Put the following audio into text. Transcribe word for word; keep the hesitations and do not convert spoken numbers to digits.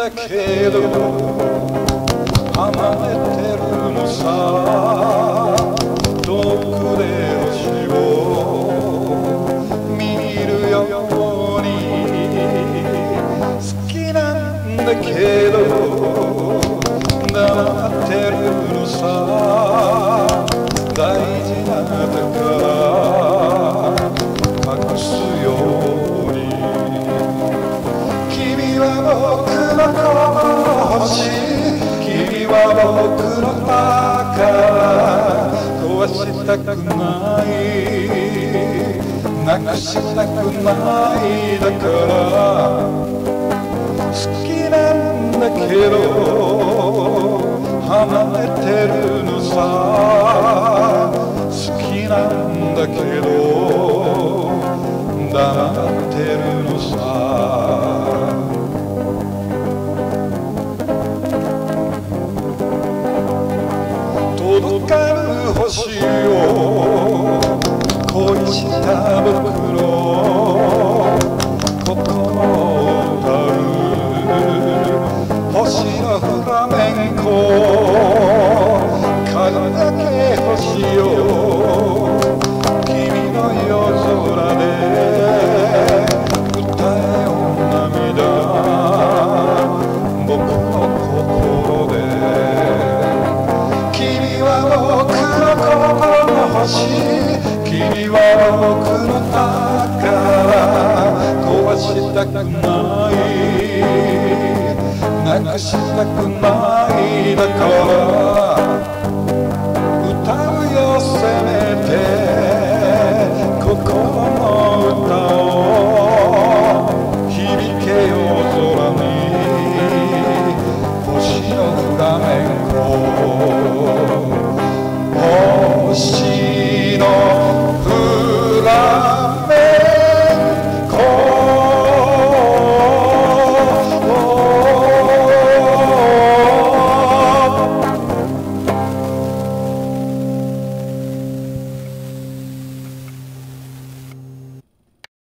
だけど離れてるのさ。遠くで星を見るように好きなんだけど黙ってるのさ。大事なだから隠すように。君は僕の星、君は僕の宝。壊したくない、なくしたくないだから好きなんだけど離れてるのさ。好きなんだけど黙ってるのさ。届かぬ星を恋した僕の心を歌う星のフラメンコ。輝け星よ君の夜空で歌えよ涙僕の心で。君は僕の心の星、君は僕の宝。壊したくない、なくしたくないだから